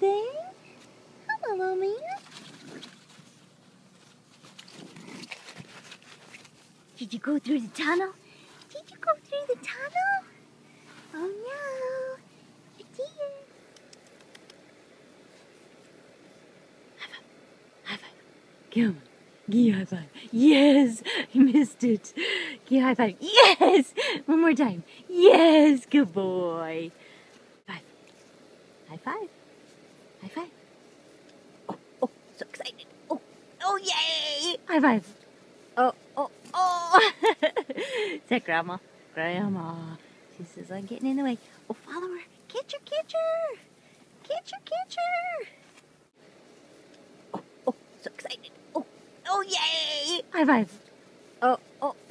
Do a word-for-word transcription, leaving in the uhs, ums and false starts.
anything? Hello, man. Did you go through the tunnel? Did you go through the tunnel? Oh no. Oh dear. High five. High five. Come on. Give you a high five. Yes. You missed it. Give you a high five. Yes. One more time. Yes. Good boy. Five. High five. High five. Oh, oh, so excited. Oh, oh, yay. High five. Oh, oh, oh. Is that Grandma? Grandma. She says, I'm getting in the way. Oh, follow her. Catch her, catch her. Catch her, catch her. Oh, oh, so excited. Oh, oh, yay. High five. Oh, oh,